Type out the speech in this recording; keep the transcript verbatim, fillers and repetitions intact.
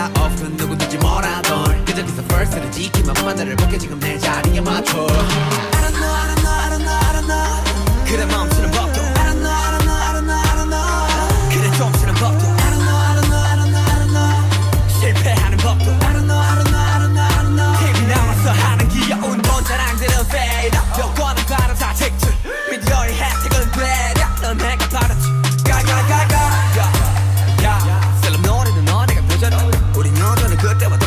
상관없어 누구든지 뭐라던 그저 그저 first를 지키면 만나를 볼게 지금 내 자리에 맞춰 I don't know I don't know I don't know I don't know 그래 멈추는 법도 I don't know I don't know I don't know I don't know 그래 좀 쉬는 법도 I don't know I don't know I don't know I don't know 실패하는 법도 I don't know I don't know I don't know I don't know 힘이 남아서 하는 귀여운 본 자랑들은 fade up 여권은 바로 다 직출 미디어의 혜택은 되려 넌 내가 받았지 가가가가 야 셀럽 노래는 너네가 펴줘도 우린 여전히 그때와